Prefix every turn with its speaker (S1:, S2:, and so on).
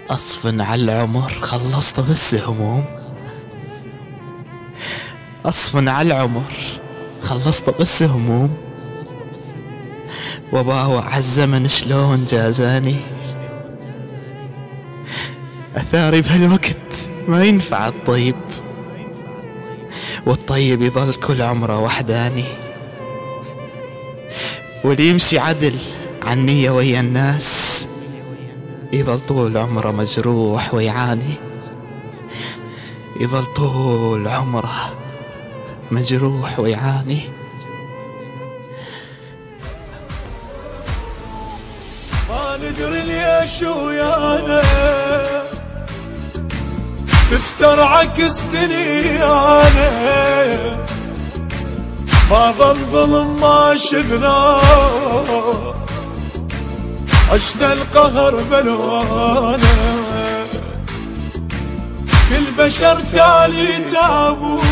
S1: أصفن على العمر خلصت بس هموم. أصفن على العمر خلصت بس هموم، وباوع عالزمن شلون جازاني. أثاري بهالوقت ما ينفع الطيب، والطيب يظل كل عمره وحداني. واللي يمشي عدل عن نية ويا الناس يظل طول عمره مجروح ويعاني. يظل طول عمره مجروح ويعاني.
S2: ما ندري ليش ويانا تفتر عكستني انا، ما ظل ظلم ما شفنا، عشنا القهر بلوانا. كل بشر تالي تعبوا